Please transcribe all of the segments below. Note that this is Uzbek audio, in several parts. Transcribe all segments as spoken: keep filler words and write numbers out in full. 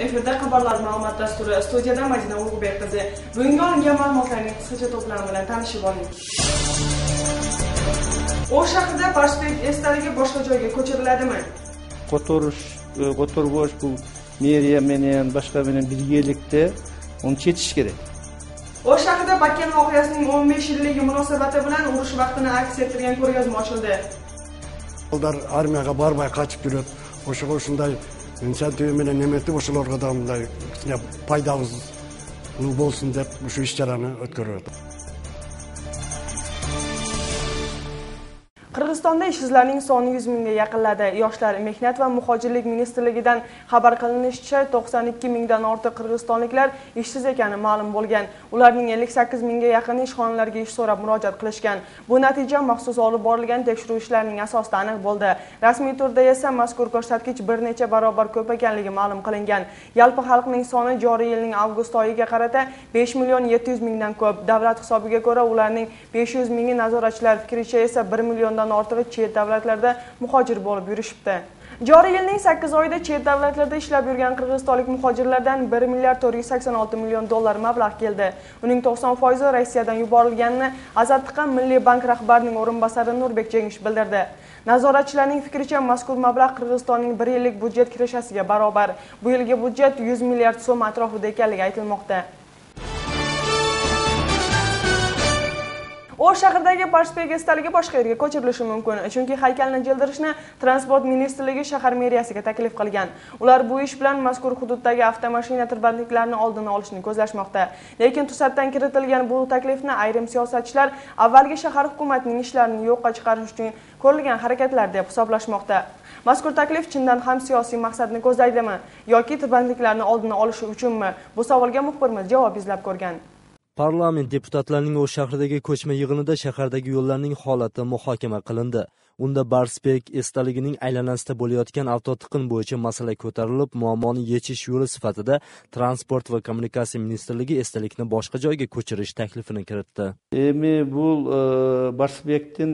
efirda xabarlar ma'lumot dasturi. Studiyada Madina Ulug'bek qizi. Bugungi olingan ma'lumotlarning qisqacha to'plami bilan tanishib oling. O'sh shahrida Barspek esdaligi boshqa joyga ko'chiriladimi? Qo'torish, Qo'torbosh bu meriya bilan boshqa bilan birgalikda uni chetish kerak. O'sh shahrida Bakkan voqeasining o'n besh yilligi munosabati bilan urush vaqtini aks ettirgan ko'rgazma ochildi. Ular armiyaga barmay qaçıp yuradi. O'shaga shunday insentiv bilan nemetib o'shalarga da bunday foydamiz bo'lsin deb shu ishlarni o'tkazadi. Qirg'izistonda ishsizlarning soni yuz mingga yaqinladi. Yoshlar, mehnat va muhojirlik ministrligidan xabar qilinishicha, to'qson ikki mingdan ortiq qirg'izistonliklar ishsiz ekani ma'lum bo'lgan. Ularning ellik sakkiz mingga yaqini ishxonalarga ish so'rab murojaat qilishgan. Bu natija maxsus olib borilgan tekshiruv ishlarining asosida aniq bo'ldi. Rasmiy turda esa mazkur ko'rsatkich bir necha barobar ko'p ekanligi ma'lum qilingan. Yalpi xalqning soni joriy yilning avgust oyiga qarata besh million yetti yuz mingdan ko'p. Davlat hisobiga ko'ra, ularning besh yuz mingi nazoratchilar fikricha esa bir million ortig'i chet davlatlarda muhojir bo'lib yurishibdi. Joriy yilning sakkiz oyida chet davlatlarda ishlab yurgan qirg'izistonlik muhojirlardan bir milliard to'rt yuz sakson olti million dollar mablag' keldi. Uning to'qson foizi Rossiyadan yuborilganini Azadtiqan Milliy bank rahbarining o'rinbosari Nurbek Jengish bildirdi. Nazoratchilarning fikricha, mazkur mablag' Qirg'izistonning bir yillik budjet kirishasiga barobar. Bu yilgi budjet yuz milliard so'm atrofida ekanligi aytilmoqda. O'sh shahridagi Barspek esdaligi boshqa yerga ko'chirilishi mumkin, chunki haykalni jildirishni Transport ministrligi shahar meriyasiga taklif qilgan. Ular bu ish bilan mazkur hududdagi avtomashina tirbandliklarini oldini olishni ko'zlashmoqda. Lekin to'satdan kiritilgan bu taklifni ayrim siyosatchilar avvalgi shahar hukumatining ishlarini yo'qqa chiqarish uchun ko'rilgan harakatlar deb hisoblashmoqda. Mazkur taklif chindan ham siyosiy maqsadni ko'zlaydimi yoki tirbandliklarni oldini olish uchunmi? Bu savolga muxbirimiz javob izlab ko'rgan. Parlament deputatlarining O'sh shahridagi ko'chma yig'inida shahardagi yo'llarning holati muhokama qilindi. Unda Barspek esdaligining aylanasida bo'layotgan avtotiqin bo'yicha masala ko'tarilib, muammoni yechish yo'li sifatida Transport va kommunikatsiya ministrligi esdalikni boshqa joyga ko'chirish taklifini kiritdi. Endi bu Barspektin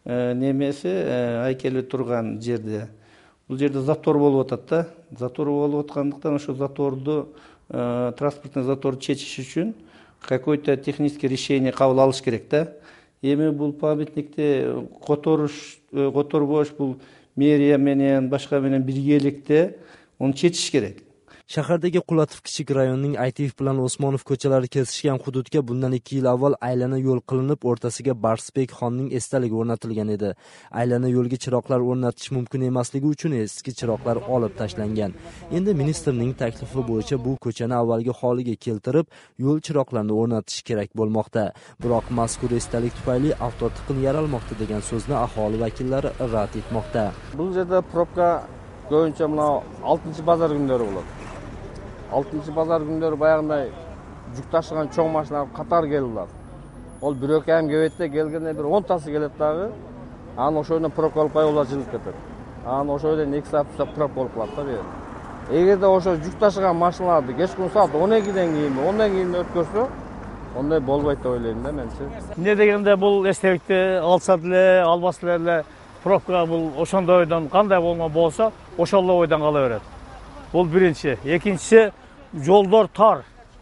nemesi haykali turgan yerda. Bu yerda zator bo'lib o'tadi-da. Zator bo'lib o'tgandan o'sha zatorni transportni zatorni chechish uchun какое-то техническое решение qabul olish kerak-da. Endi bu pamятникте Qo'torish, Qo'torbosh bu meriya bilan boshqa bilan birgalikda uni chetish kerak. Shahardagi Qulatov kichik rayonining Aytiyev bilan Osmonov ko'chalari kesishgan hududga bundan ikki yil avval aylana yo'l qilinib, o'rtasiga Barspek xonning esdaligi o'rnatilgan edi. Aylana yo'lga chiroqlar o'rnatish mumkin emasligi uchun eski chiroqlar olib tashlangan. Endi ministrning taklifi bo'yicha bu ko'chani avvalgi holiga keltirib, yo'l chiroqlarini o'rnatish kerak bo'lmoqda. Biroq mazkur esdalik tufayli avtotiqin yaralmoqda degan so'zni aholi vakillari rad etmoqda. Bu yerda probka ko'pincha mana oltinchi bozor kunlari bo'ladi. oltinchi bozor kunlari bayağınday yük taşıgan çoğ maşinalar qatar geldiler. Ol bir ökem gebetde gelgende bir on tası gelip dağı. An oşoydan prokol koyular jılıp ketedi. An oşoydan iki saat tutup prokol kılap da berdi. Eğer de oşo yük taşıgan maşinalardı geç gün saat on ikiden keyin ondan keyin ötközsө, onday bolbayt da oylayım da mençe. Ne degende bu estelikte alsa dile, albasa dile propka bu oşondoydan qanday bolma bolsa, oşolla oydan qala beredi. Bu birinci. İkincisi, yollar tar.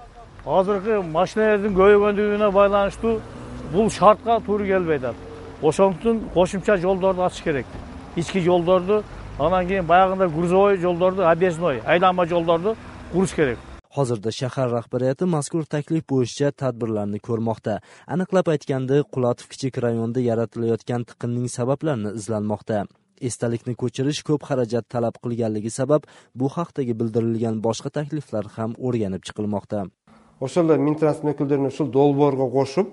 Hazırki maşinelerin göğügöndüğüne baylanıştı, bu şartka turu gelmeydi. Oşontun koşumça yollarını açış gerek. İçki yollardı, anan keyin bayağında gruzovoy yollardı, объездной, aylanma yollardı qurish gerek. Hozirda shahar rahbariyati mazkur taklif bo'yicha tadbirlarni ko'rmoqda. Aniqlab aytganda, Qulatov kichik rayonida yaratilayotgan tiqinning sabablarini izlanmoqda. Esdalikni ko'chirish ko'p xarajat talab qilganligi sabab bu haqdagi bildirilgan boshqa takliflar ham o'rganib chiqilmoqda. O'shalar Mintrans vakillerini shu dolborga qo'shib,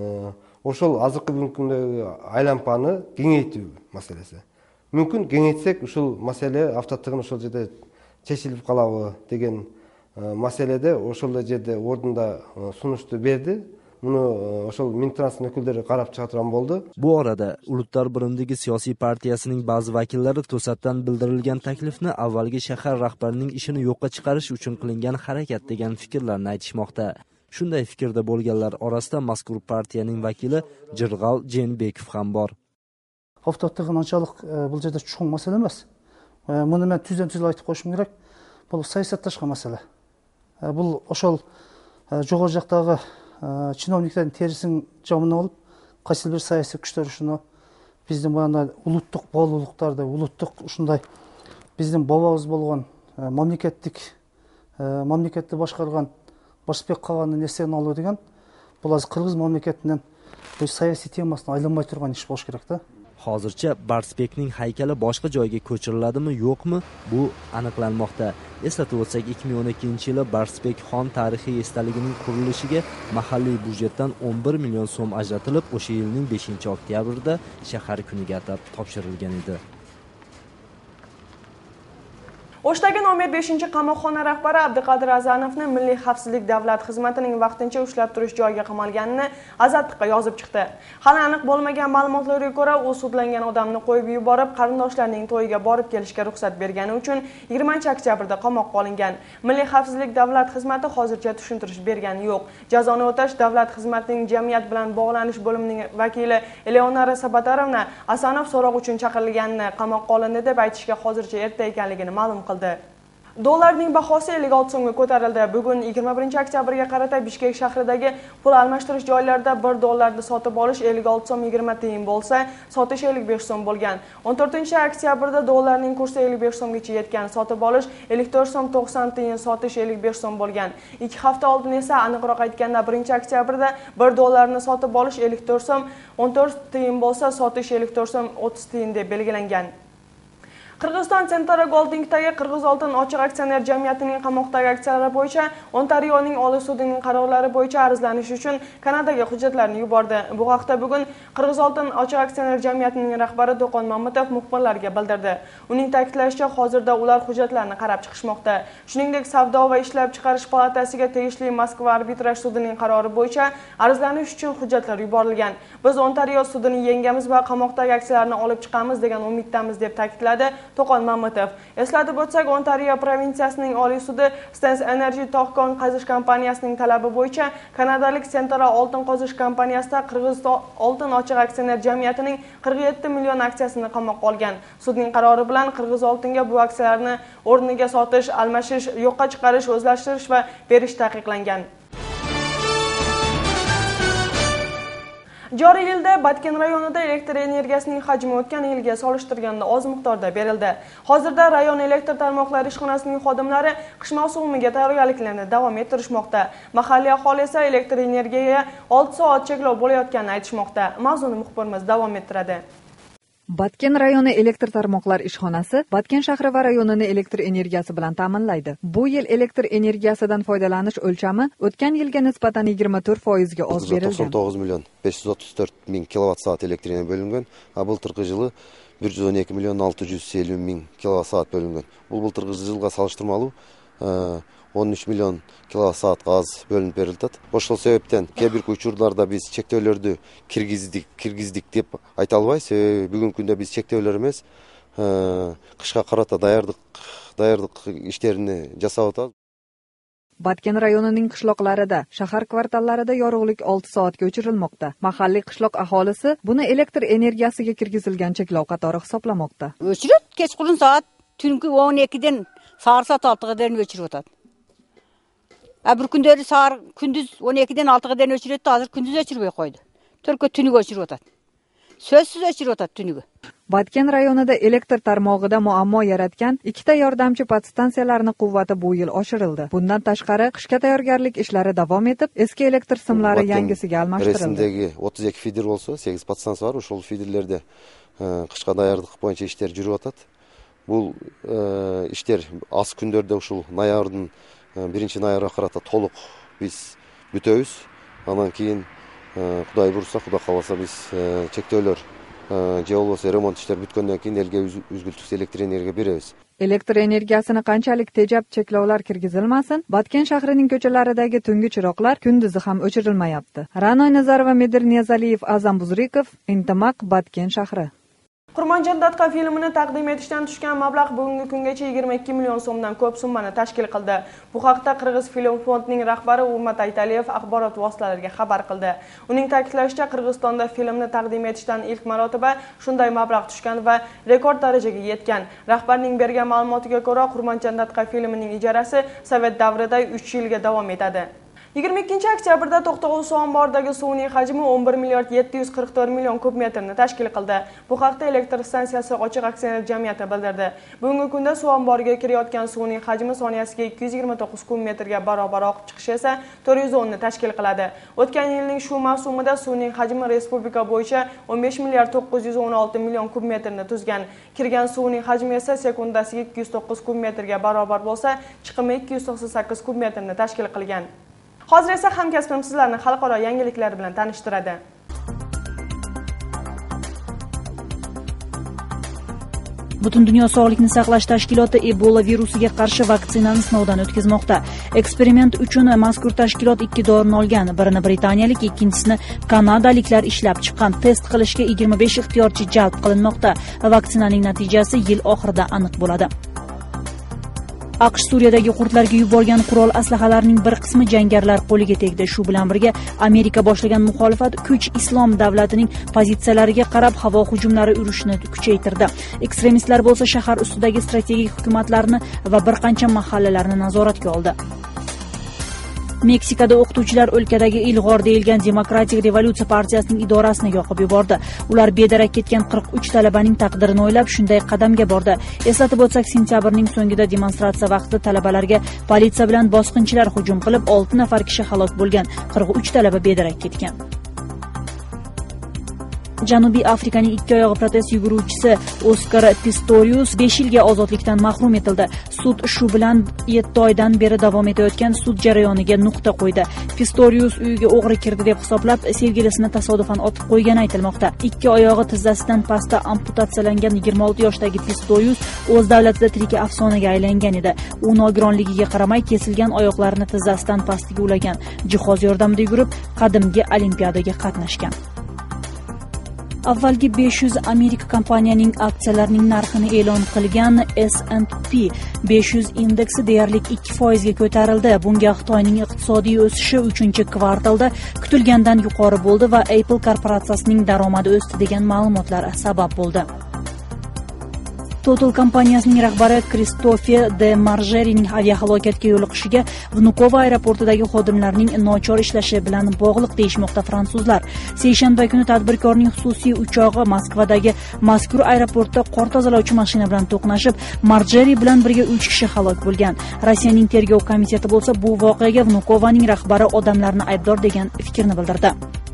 o'shal azıqı mumkindagi aylanpani kengaytirish masalasi. Mumkin kengaytsak, ushul masala avtotiqin ushul yerda chechilib qoladi degan masalada o'shal yerda o'rnida sunishni berdi. Buni o'shal Mintrans vakillari qarab chiqargan bo'ldi. Bu orada Ulutlar birligi siyosiy partiyasining ba'zi vakillari to'satdan bildirilgan taklifni avvalgi shahar rahbarining ishini yo'qqa chiqarish uchun qilingan harakat degan fikrlarni aytishmoqda. Shunday fikrda bo'lganlar orasida mazkur partiyaning vakili Jirg'al Jenbekov ham bor. Avtotiqin anchalik bu yerda cho'ng masala emas. Buni men tuzdan tuz aytib qo'yishim kerak. Бұл саясатташқан мәселе. Бұл ошол жогору жактагы чиновниктердин терисин жамына алып, кайсы бир саясий күчтөр ушуну биздин баягы улуттук баалуулуктарды, улуттук ушундай биздин бабабыз болгон мамлекеттик мамлекетти башкарган Барсбек Кагандын эсебин алуу деген бул азыр кыргыз мамлекетинен bu siyosiy temasini aylanmay turgan ish bo'lish kerak-da. Hozircha Barsbekning haykali boshqa joyga ko'chiriladimi, yo'qmi? Bu aniqlanmoqda. Eslatib o'tsak, ikki ming o'n ikkinchi yili Barsbek xon tarixiy estaligining qurilishiga mahalliy byudjetdan o'n bir million so'm ajratilib, o'sha yilning beshinchi oktyabrida shahar kuniga atab topshirilgan edi. O'shdagi nomer beshinchi qamoqxona rahbari Abduqadir Azanovni Milliy xavfsizlik davlat xizmatining vaqtincha ushlab turish joyiga qamalganini Azadliqqa yozib chiqdi. Hali aniq bo'lmagan ma'lumotlarga ko'ra, u sudlangan odamni qo'yib yuborib, qarindoshlarining to'yiga borib kelishga ruxsat bergani uchun yigirmanchi oktyabrda qamoqqa olingan. Milliy xavfsizlik davlat xizmati hozircha tushuntirish bergani yo'q. Jazoni o'tash davlat xizmatining jamiyat bilan bog'lanish bo'limining vakili Eleonora Sabatarovna Asanov so'roq uchun chaqirilganini, qamoqqa olindi deb aytishga hozircha erta ekanligini ma'lum qildi. Dollarning bahosi ellik olti so'mga ko'tarildi. Bugun yigirma birinchi oktyabrga qarata Bishkek shahridagi pul almashtirish joylarida bir dollarni sotib olish ellik olti so'm yigirma tiyin bo'lsa, sotish ellik besh so'm bo'lgan. o'n to'rtinchi oktyabrda dollarning kursi ellik besh so'mgacha yetgan, sotib olish ellik to'rt so'm to'qson tiyin, sotish ellik besh so'm bo'lgan. ikki hafta oldin esa, aniqroq aytganda birinchi oktyabrda bir dollarni sotib olish ellik to'rt so'm o'n to'rt tiyin bo'lsa, sotish ellik to'rt so'm o'ttiz tiyin deb belgilangan. Qirg'iziston Centara Goldingdagi Qirg'iz oltin ochiq aksioner jamiyatining qamoqdagi aksiyalari bo'yicha Ontarioning Oliy sudining qarorlari bo'yicha arizlanish uchun Kanadaga hujjatlarni yubordi. Bu haqda bugun Qirg'iz oltin ochiq aksioner jamiyatining rahbari To'qon Mamutov muxbirlarga bildirdi. Uning ta'kidlashicha, hozirda ular hujjatlarni qarab chiqishmoqda. Shuningdek, Savdo va ishlab chiqarish palatasiga tegishli Moskva arbitraj sudining qarori bo'yicha arizlanish uchun hujjatlar yuborilgan. Biz Ontario sudini yengamiz va qamoqdagi aksiyalarni olib chiqamiz degan umiddamiz deb ta'kidladi To'qon Mamutov. Eslatib o'tsak, Ontario provinsiyasining Oliy sudi Stans Energy tog' qazish kompaniyasining talabi bo'yicha kanadalik Centara oltin qazish kompaniyasida Qirg'iz oltin ochiq aksioner jamiyatining qirq yetti million aksiyasini qamoqqa olgan. Sudning qarori bilan Qirg'iz oltinga bu aksiyalarni o'rniga sotish, almashish, yo'qqa chiqarish, o'zlashtirish va berish taqiqlangan. Joriy yilda Batken rayonida elektr energiyasining hajmi o'tgan yilga solishtirganda oz miqdorda berildi. Hozirda rayon elektr tarmoqlari ishxonasining xodimlari qish mavsumiga tayyorgarliklarni davom ettirishmoqda. Mahalliy aholi esa elektr energiyaga olti soat cheklov bo'layotganini aytishmoqda. Mavzuni muxbirimiz davom ettiradi. Batken rayoni elektr tarmoqlar ishxonasi Batken shahri va rayonini elektr energiyasi bilan ta'minlaydi. Bu yil elektr energiyasidan foydalanish o'lchami o'tgan yilga nisbatan yigirma to'rt foizga oz berilgan. to'qson to'qqiz million besh yuz o'ttiz to'rt ming kilovat soat elektr energiya bo'lingan. Былтырғы жылы bir yuz o'n ikki million alti yuz ellik ming kilovat soat bo'lingan. Bu былтырғы жылға салыштырмалуу он үч million kilovat soat gaz bölünüp berildi. Ошол себептен кээ бир учурларда биз чектөөлөрдү киргиздик, киргиздик деп айта албайбыз. Бүгүнкү күндө биз чектөөлөр эмес, кышка карата даярдык, даярдык иштерини жасап атабыз. Batken rayonining qishloqlarida, shahar kvartallarida yorug'lik olti soatga o'chirilmoqda. Mahalliy qishloq aholisi buni elektr energiyasiga kirgizilgan cheklov qatori hisoblamoqda. O'chirib, kechqurun soat tungi o'n ikkidan sahar soat oltiga дейін o'chirib o'tadi. Bir kunderi sahar kunduz o'n ikkidan oltiga дейін o'chirdi, hozir kunduz o'chirmay qo'ydi. Только tuniga o'chirib o'tadi. So'zsiz o'chirib o'tadi tuniga. Batken rayonida elektr tarmog'ida muammo yaratgan ikkita yordamchi podstansiyalarning quvvati bu yil oshirildi. Bundan tashqari, qishga tayyorgarlik ishlari davom etib, eski elektr simlari yangisiga almashtirildi. Resimdagi o'ttiz ikki feeder bo'lsa, sakkiz podstansiya bor. O'shol feederlarda qishga tayyorgarlik bo'yicha ishlar yurib o'tadi. Bu ishlar az kunlarda ушул ноябрдын birinchi noyabrga qarata to'liq biz бүтөбүз. Андан кийин Кудай бурса, Кудай кааласа биз чектөөлөр же болбосо ремонт иштер бүткөндөн кийин элге үзгүлтүксүз электр энергия беребиз. Elektr energiyasini qanchalik tejab cheklovlar kirgizilmasin, Batken shahrining ko'chalaridagi tungi chiroqlar kunduzi ham o'chirilmayapti. Ra'noy Nazarova, Medir Niyazaliyev, Azam Buzrikov, Intamaq, Batken shahri. Qurmonjon datka filmini taqdim etishdan tushgan mablag' bugungi kungacha yigirma ikki million so'mdan ko'p summani tashkil qildi. Bu haqda Qirg'iz film fondining rahbari Urmat Aytaliyev axborot vositalariga xabar qildi. Uning ta'kidlashicha, Qirg'izistonda filmni taqdim etishdan ilk marotaba shunday mablag' tushgan va rekord darajaga yetgan. Rahbarning bergan ma'lumotiga ko'ra, Qurmonjon datka filmining ijarasi Sovet davrida uch yilga davom etadi. yigirma ikkinchi oktyabrda To'xtag'u suv omboridagi suvning hajmi o'n bir milliard yetti yuz qirq to'rt million kub metrni tashkil qildi. Bu haqda elektr stansiyasi ochiq aksioner jamiyati bildirdi. Bugungi kunda suv omboriga kirayotgan suvning hajmi soniyasiga ikki yuz yigirma to'qqiz kub metrga barobar oqib chiqishi esa to'rt yuz o'n ni tashkil qiladi. O'tgan yilning shu mavsumida suvning hajmi respublika bo'yicha o'n besh milliard to'qqiz yuz o'n olti million kub metrni tuzgan. Kirgan suvning hajmi esa sekundasiga ikki yuz to'qqiz kub metrga barobar bo'lsa, chiqimi ikki yuz to'qson sakkiz kub metrni tashkil qilgan. Hozir esa hamkasbim sizlarni xalqaro yangiliklar bilan tanishtiradi. Butun dunyo sog'liqni saqlash tashkiloti Ebola virusiga qarshi vaksinani sinovdan o'tkazmoqda. Eksperiment uchun mazkur tashkilot ikki dorini olgan. Birini britaniyalik, ikkinchisini kanadaliklar ishlab chiqqan. Test qilishga yigirma besh ixtiyorchi jalb qilinmoqda. Vaksinaning natijasi yil oxirida aniq bo'ladi. AQSh Suriyadagi qurtlarga yuborgan qurol aslahalarining bir qismi jangarilar qo'liga tegdi. Shu bilan birga Amerika boshlagan muxolifat kuch islom davlatining pozitsiyalariga qarab havo hujumlari urishni kuchaytirdi. Ekstremistlar bo'lsa shahar ustidagi strategik hukumatlarni va bir qancha mahallalarni nazoratga oldi. Meksikada o'qituvchilar o'lkadagi ilg'or deyilgan Demokratik revolyutsiya partiyasining idorasini yoqib yubordi. Ular bedarak ketgan qirq uch talabaning taqdirini o'ylab shunday qadamga bordi. Eslatib o'tsak, sentyabrning so'ngida demonstratsiya vaqtida talabalarga politsiya bilan bosqinchilar hujum qilib, olti nafar kishi halok bo'lgan, qirq uch talaba bedarak ketgan. Janubiy Afrikaning ikki oyog'i protest yuguruvchisi Oskar Pistorius besh yilga ozodlikdan mahrum etildi. Sud shu bilan yetti oydan beri davom etayotgan sud jarayoniga nuqta qo'ydi. Pistorius uyiga o'g'ri kirdi deb hisoblab, sevgilisini tasodifan otib qo'ygani aytilmoqda. Ikki oyog'i tizzasidan pastda amputatsiyalangan yigirma olti yoshdagi Pistorius o'z davlatida tirik afsonaga aylangan edi. U nogironligiga qaramay kesilgan oyoqlarini tizzasidan pastga ulagan. Jihoz yordamida yugurib, qadimgi olimpiadaga qatnashgan. Avvalgi besh yuz Amerika kompaniyaning aksiyalarining narxini e'lon qilgan S and P besh yuz indeksi deyarli ikki foizga ko'tarildi. Bunga Xitoyning iqtisodiy o'sishi uchinchi kvartalda kutilgandan yuqori bo'ldi va Apple korporatsiyasining daromadi o'sdi degan ma'lumotlar sabab bo'ldi. Total kompaniyasining rahbari Kristofer de Marjerining aviahalokatga yo'liqishiga Vnukovo aeroportidagi xodimlarning nochor ishlashi bilan bog'liq deyishmoqda fransuzlar. Seshanba kuni tadbirkorning xususiy uchog'i Moskvadagi mazkur aeroportda qor tozalovchi mashina bilan to'qnashib, Marjeri bilan birga uch kishi halok bo'lgan. Rossiyaning tergov komiteti bo'lsa bu voqeaga Vnukovaning rahbari odamlarni aybdor degan fikrni bildirdi.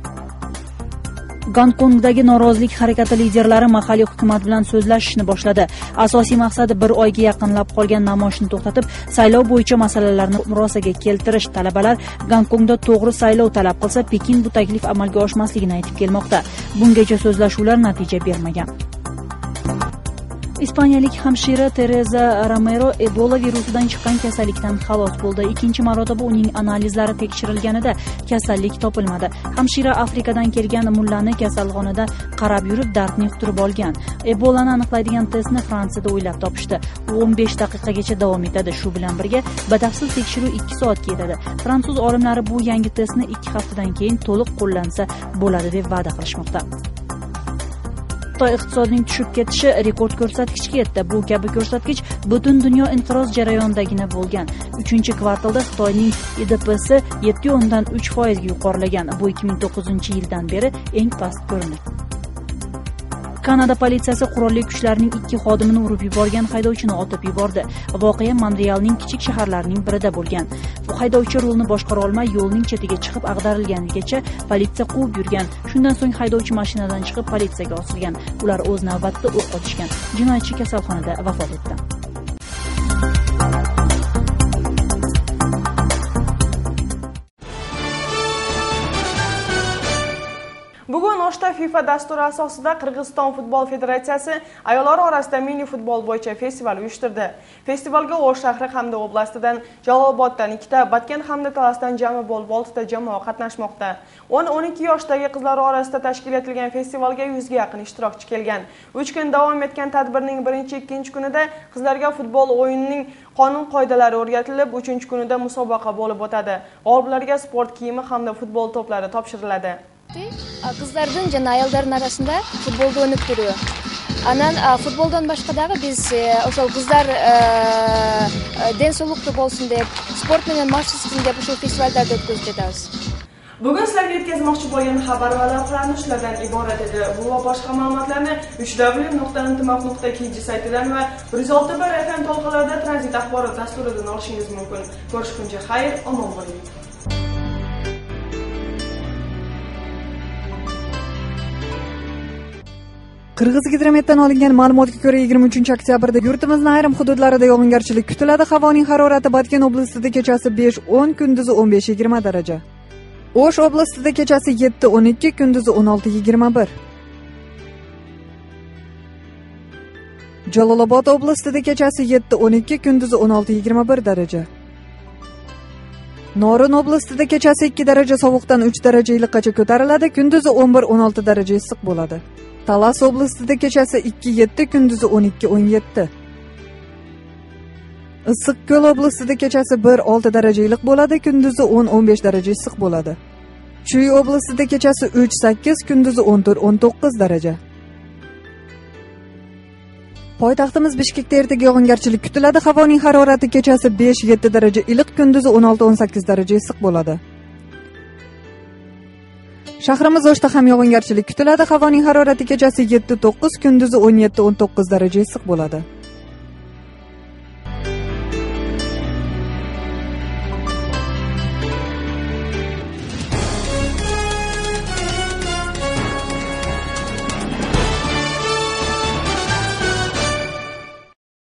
Gonkongdagi norozilik harakati liderlari mahalliy hukumat bilan so'zlashishni boshladi. Asosiy maqsadi bir oyga yaqinlab qolgan namoyishni to'xtatib, saylov bo'yicha masalalarni murosaga keltirish. Talabalar Gonkongda to'g'ri saylov talab qilsa, Pekin bu taklif amalga oshmasligini aytib kelmoqda. Bungacha so'zlashuvlar natija bermagan. Ispaniyalik hamshira Teresa Romero Ebola virusidan chiqqan kasallikdan xalos bo'ldi. Ikkinchi marotaba uning analizlari tekshirilganida kasallik topilmadi. Hamshira Afrikadan kelgan mullani kasalxonada qarab yurib dardni yuqtirib olgan. Ebolani aniqlaydigan testni Fransiyada o'ylab topishdi. U o'n besh daqiqagacha davom etadi. Shu bilan birga batafsil tekshiruv ikki soatga yetadi. Fransuz olimlari bu yangi testni ikki haftadan keyin to'liq qo'llansa bo'ladi deb va'da qilishmoqda. Xitoy iqtisodining tushib ketishi rekord ko'rsatkichga yetdi. Bu kabi ko'rsatkich butun dunyo inqiroz jarayonidagina bo'lgan. uchinchi kvartalda Xitoyning I D P'si yetti o'ndan uch foizga yuqorilagan. Bu ikki ming to'qqizinchi yildan beri eng past ko'rinik. Kanada politsiyasi qurolli kuchlarning ikki xodimini urib yuborgan haydovchini otib yubordi. Voqea Montrealning kichik shaharlarining birida bo'lgan. Haydovchi rulni boshqara olmay yo'lning chetiga chiqib ag'darilganigacha politsiya quvib yurgan. Shundan so'ng haydovchi mashinadan chiqib politsiyaga osilgan. Ular o'z navbatida o'q otishgan. Jinoyatchi kasalxonada vafot etdi. Bugun O'shda FIFA dasturi asosida Qirg'iziston futbol federatsiyasi ayollar orasida mini futbol bo'yicha festival uyushtirdi. Festivalga O'sh shahri hamda oblastidan, Jaloloboddan ikkita, Batken hamda Talasdan jami bo'lib oltita jamoa qatnashmoqda. o'n o'n ikki yoshdagi qizlar orasida tashkil etilgan festivalga yuzga yaqin ishtirokchi kelgan. uch kun davom etgan tadbirning birinchi ikkinchi kunida qizlarga futbol o'yinining qonun-qoidalari o'rgatilib, uchinchi kunida musobaqa bo'lib o'tadi. G'oliblarga sport kiyimi hamda futbol to'plari topshiriladi. Qizlardan jana ayollarning orasida futbolda o'ynab turuyor. Anan futboldan boshqa dag'i biz o'sha qizlar densolukda bo'lsin deb, sport bilan mashg'ulotsin deb o'sha festivallarda o'tkazib ketamiz. Bugun sizlarga yetkazmoqchi bo'lgan xabar va lavhalarni shulardan iborat edi. Bu va boshqa ma'lumotlarni uch w nuqta intimaf nuqta kg saytidan va bir yuz olti bir F M to'lqinlarida tranzit axborot dasturidan olishingiz mumkin. Ko'rishguncha xayr, omon bo'ling. Qirg'izgidrometdan olingan ma'lumotga ko'ra yigirma uchinchi oktyabrda yurtimizning ayrim hududlarida yog'ingarchilik kutiladi. Havoning harorati Batken oblastida kechasi besh o'n, kunduzi o'n besh yigirma daraja. O'sh oblastida kechasi yetti o'n ikki, kunduzi o'n olti yigirma bir. Jalolobod oblastida kechasi yetti o'n ikki, kunduzi o'n olti yigirma bir daraja. Norin oblastida kechasi ikki daraja sovuqdan uch daraja iliqqacha ko'tariladi, kunduzi o'n bir o'n olti daraja issiq bo'ladi. Talas oblastida kechasi ikki yetti, kunduzi o'n ikki o'n yetti. Issiqko'l oblastida kechasi bir olti daraja iliq bo'ladi, kunduzi o'n o'n besh daraja issiq bo'ladi. Chuy oblastida kechasi uch sakkiz, kunduzi o'n to'rt o'n to'qqiz daraja. Poytaxtimiz Bishkekda ertaga yog'ingarchilik kutiladi. Havoning harorati kechasi besh yetti daraja iliq, kunduzi o'n olti o'n sakkiz daraja issiq bo'ladi. Shahrimiz O'shda ham yog'ingarchilik kutiladi. Havoning harorati kechasi yetti to'qqiz, kunduzi o'n yetti o'n to'qqiz daraja issiq bo'ladi.